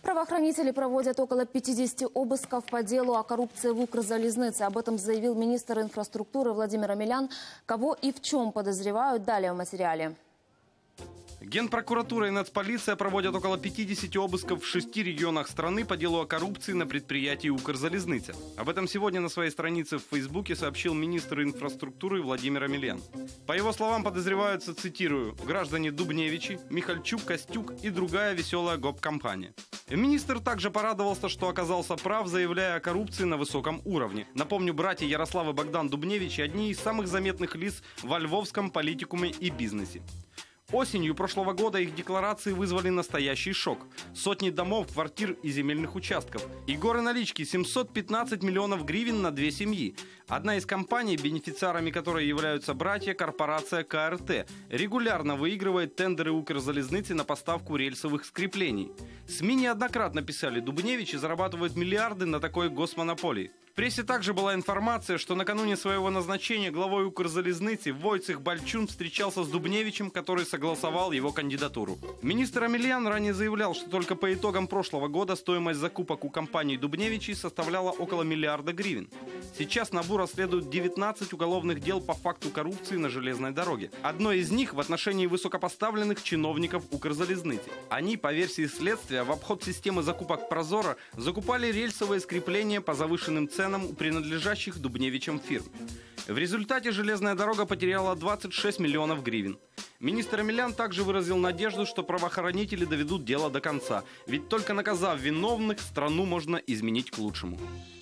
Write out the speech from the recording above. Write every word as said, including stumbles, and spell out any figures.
Правоохранители проводят около пятидесяти обысков по делу о коррупции в Укрзалезнице. Об этом заявил министр инфраструктуры Владимир Омелян. Кого и в чем подозревают, далее в материале. Генпрокуратура и Нацполиция проводят около пятидесяти обысков в шести регионах страны по делу о коррупции на предприятии Укрзалезница. Об этом сегодня на своей странице в Фейсбуке сообщил министр инфраструктуры Владимир Омелян. По его словам, подозреваются, цитирую, граждане Дубневичи, Михальчук, Костюк и другая веселая гоп-компания. Министр также порадовался, что оказался прав, заявляя о коррупции на высоком уровне. Напомню, братья Ярослав и Богдан Дубневичи – одни из самых заметных лиц во львовском политикуме и бизнесе. Осенью прошлого года их декларации вызвали настоящий шок. Сотни домов, квартир и земельных участков. И горы налички – семьсот пятнадцать миллионов гривен на две семьи. Одна из компаний, бенефициарами которой являются братья, корпорация ка эр тэ, регулярно выигрывает тендеры Укрзалезницы на поставку рельсовых скреплений. СМИ неоднократно писали, Дубневичи зарабатывают миллиарды на такой госмонополии. В прессе также была информация, что накануне своего назначения главой Укрзалезницы Войцех Бальчун встречался с Дубневичем, который согласовал его кандидатуру. Министр Омелян ранее заявлял, что только по итогам прошлого года стоимость закупок у компании Дубневичей составляла около миллиарда гривен. Сейчас НАБУ расследует девятнадцать уголовных дел по факту коррупции на железной дороге. Одно из них в отношении высокопоставленных чиновников Укрзалезницы. Они, по версии следствия, в обход системы закупок Прозоро закупали рельсовые скрепления по завышенным ценам у принадлежащих Дубневичам фирм. В результате железная дорога потеряла двадцать шесть миллионов гривен. Министр Омелян также выразил надежду, что правоохранители доведут дело до конца, ведь только наказав виновных, страну можно изменить к лучшему.